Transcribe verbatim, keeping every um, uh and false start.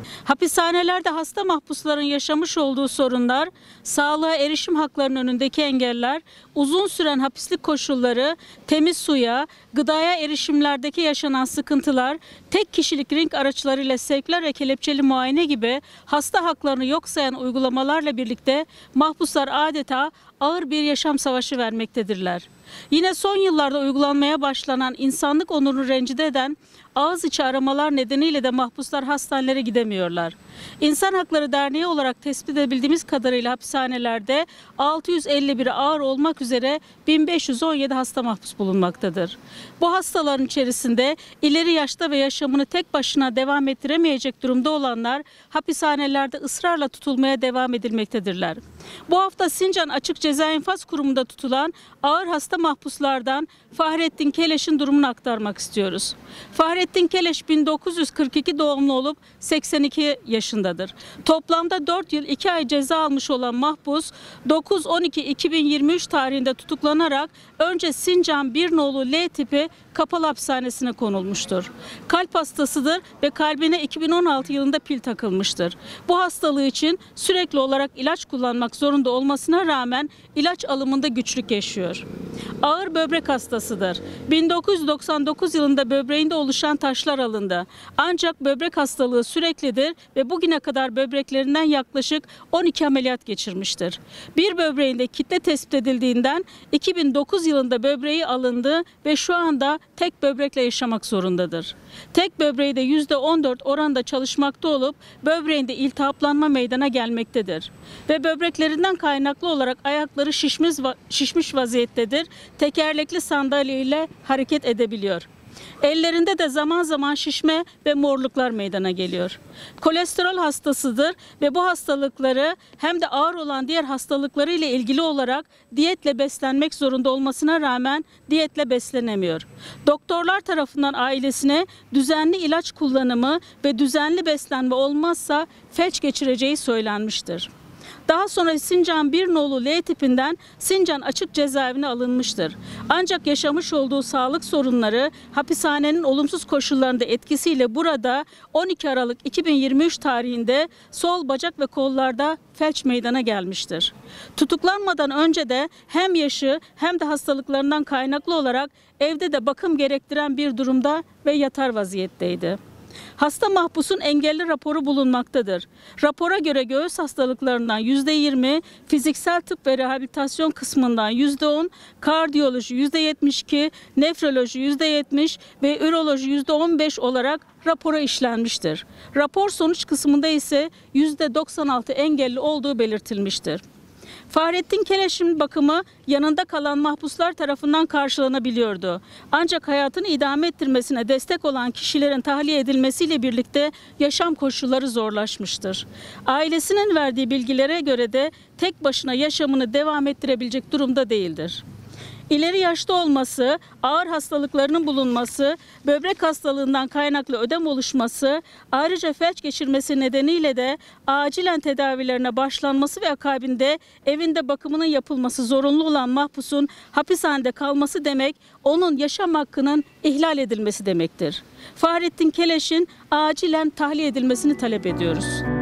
Hapishanelerde hasta mahpusların yaşamış olduğu sorunlar, sağlığa erişim haklarının önündeki engeller, uzun süren hapislik koşulları, temiz suya, gıdaya erişimlerdeki yaşanan sıkıntılar, tek kişilik ring araçlarıyla sevkler ve kelepçeli muayene gibi hasta haklarını yok sayan uygulamalarla birlikte mahpuslar adeta ağır bir yaşam savaşı vermektedirler. Yine son yıllarda uygulanmaya başlanan insanlık onurunu rencide eden ağız içi aramalar nedeniyle de mahpuslar hastanelere gidemiyorlar. İnsan Hakları Derneği olarak tespit edebildiğimiz kadarıyla hapishanelerde altı yüz elli bir ağır olmak üzere bin beş yüz on yedi hasta mahpus bulunmaktadır. Bu hastaların içerisinde ileri yaşta ve yaşamını tek başına devam ettiremeyecek durumda olanlar hapishanelerde ısrarla tutulmaya devam edilmektedirler. Bu hafta Sincan Açık Ceza İnfaz Kurumu'nda tutulan ağır hasta mahpuslardan Fahrettin Keleş'in durumunu aktarmak istiyoruz. Fahrettin Keleş bin dokuz yüz kırk iki doğumlu olup seksen iki yaşındadır. Toplamda dört yıl iki ay ceza almış olan mahpus dokuz on iki iki bin yirmi üç tarihinde tutuklanarak önce Sincan bir nolu L tipi kapalı hapishanesine konulmuştur. Kalp hastasıdır ve kalbine iki bin on altı yılında pil takılmıştır. Bu hastalığı için sürekli olarak ilaç kullanmak zorunda olmasına rağmen ilaç alımında güçlük yaşıyor. Ağır böbrek hastasıdır. bin dokuz yüz doksan dokuz yılında böbreğinde oluşan taşlar alındı. Ancak böbrek hastalığı süreklidir ve bugüne kadar böbreklerinden yaklaşık on iki ameliyat geçirmiştir. Bir böbreğinde kitle tespit edildiğinden iki bin dokuz yılında böbreği alındı ve şu anda tek böbrekle yaşamak zorundadır. Tek böbreği de yüzde on dört oranda çalışmakta olup böbreğinde iltihaplanma meydana gelmektedir. Ve böbreklerinden kaynaklı olarak ayakları şişmiş, şişmiş vaziyettedir. Tekerlekli sandalye ile hareket edebiliyor. Ellerinde de zaman zaman şişme ve morluklar meydana geliyor. Kolesterol hastasıdır ve bu hastalıkları hem de ağır olan diğer hastalıkları ile ilgili olarak diyetle beslenmek zorunda olmasına rağmen diyetle beslenemiyor. Doktorlar tarafından ailesine düzenli ilaç kullanımı ve düzenli beslenme olmazsa felç geçireceği söylenmiştir. Daha sonra Sincan bir nolu L tipinden Sincan Açık Cezaevine alınmıştır. Ancak yaşamış olduğu sağlık sorunları hapishanenin olumsuz koşullarında etkisiyle burada on iki Aralık iki bin yirmi üç tarihinde sol bacak ve kollarda felç meydana gelmiştir. Tutuklanmadan önce de hem yaşı hem de hastalıklarından kaynaklı olarak evde de bakım gerektiren bir durumda ve yatar vaziyetteydi. Hasta mahpusun engelli raporu bulunmaktadır. Rapora göre göğüs hastalıklarından yüzde yirmi, fiziksel tıp ve rehabilitasyon kısmından yüzde on, kardiyoloji yüzde yetmiş iki, nefroloji yüzde yetmiş ve üroloji yüzde on beş olarak rapora işlenmiştir. Rapor sonuç kısmında ise yüzde doksan altı engelli olduğu belirtilmiştir. Fahrettin Keleş'in bakımı yanında kalan mahpuslar tarafından karşılanabiliyordu. Ancak hayatını idame ettirmesine destek olan kişilerin tahliye edilmesiyle birlikte yaşam koşulları zorlaşmıştır. Ailesinin verdiği bilgilere göre de tek başına yaşamını devam ettirebilecek durumda değildir. İleri yaşta olması, ağır hastalıklarının bulunması, böbrek hastalığından kaynaklı ödem oluşması, ayrıca felç geçirmesi nedeniyle de acilen tedavilerine başlanması ve akabinde evinde bakımının yapılması zorunlu olan mahpusun hapishanede kalması demek, onun yaşam hakkının ihlal edilmesi demektir. Fahrettin Keleş'in acilen tahliye edilmesini talep ediyoruz.